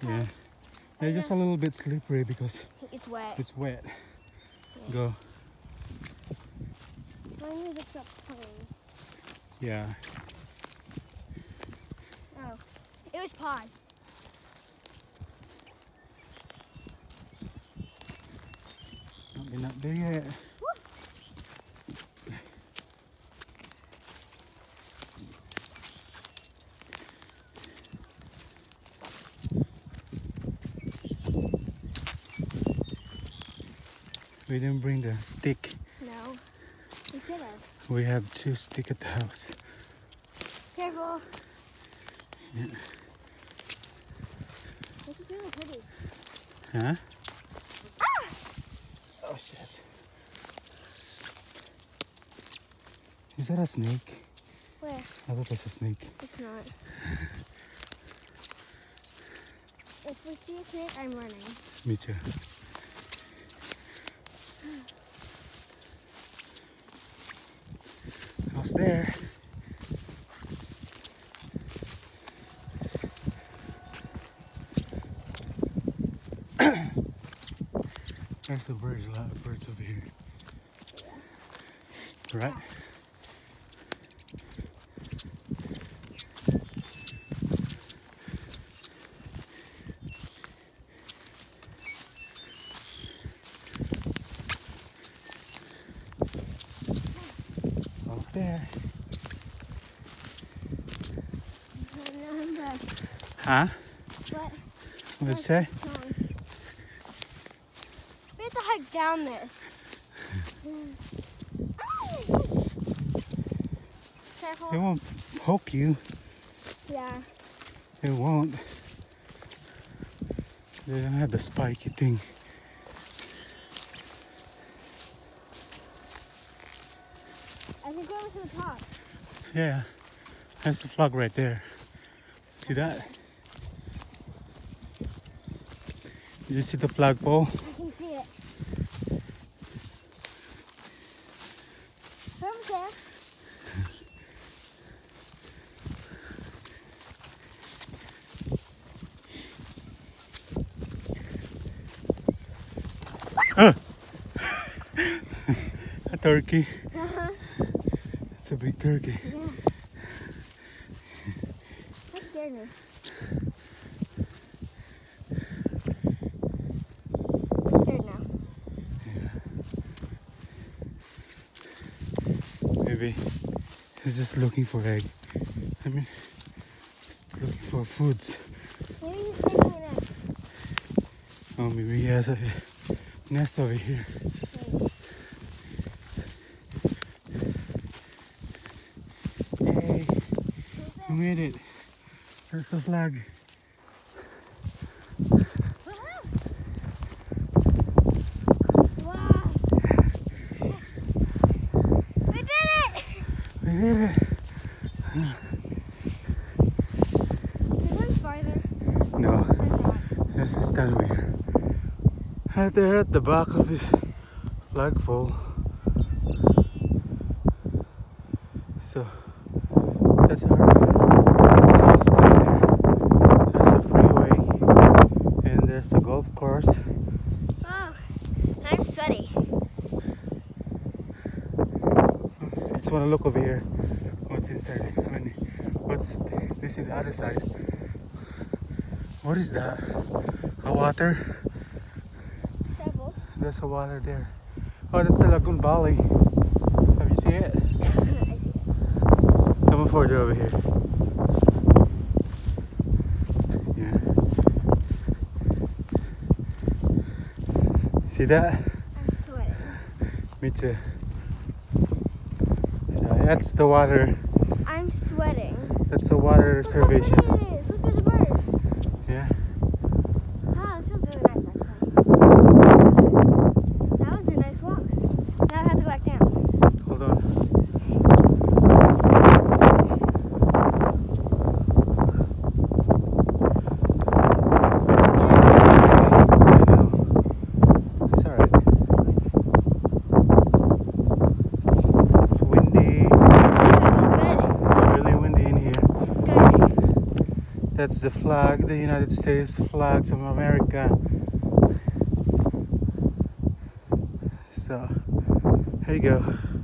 Yeah. Yeah, just a little bit slippery because It's wet. it's wet. Yeah. Go. My music stopped playing. Yeah. Oh, it was paused. We're not there yet. We didn't bring the stick. No, we should have. We have 2 sticks at the house. Careful. Yeah. This is really pretty. Huh? Ah! Oh shit. Is that a snake? Where? I thought that's a snake. It's not. If we see a snake, I'm running. Me too. I was there. There's a bird, a lot of birds over here. Right? Almost there. Remember. Huh? What? What did it say? We have to hike down this. Careful. It won't poke you. Yeah. It won't. They don't have the spiky thing. I think we're to the top. Yeah. That's the flag right there. See that? Did you see the flagpole? I can see it. We're almost there. A turkey. Uh-huh. It's a big turkey. Yeah. That scared me. I'm scared now. Maybe he's just looking for egg. I mean, just looking for foods. Maybe he's taking a nap. Oh, maybe he has a nest over here. Hey, we made it. There's the flag. Wow! We did it! We did it. Is one farther? No, I thought. let's just stand over here. Right there at the back of this flagpole. So that's our house down there. There's a freeway and there's a golf course. Oh, I'm sweaty. I just want to look over here. What's inside? I mean, what's this in the other side? What is that? A water? Shovel. There's a water there. Oh, that's the Lagoon Valley. Have you seen it? I see it. Come further over here. Yeah. See that? I'm sweating. Me too. So that's the water. I'm sweating. That's a water Look how pretty reservation. it is. Look at the bird. Yeah. Ah, this feels really nice actually. That was a nice walk. Now I have to go back down. Hold on. I know. It's alright. It's windy. Yeah, it was good. It's really windy in here. It's good. That's the flag, the United States flag of America. So here you go.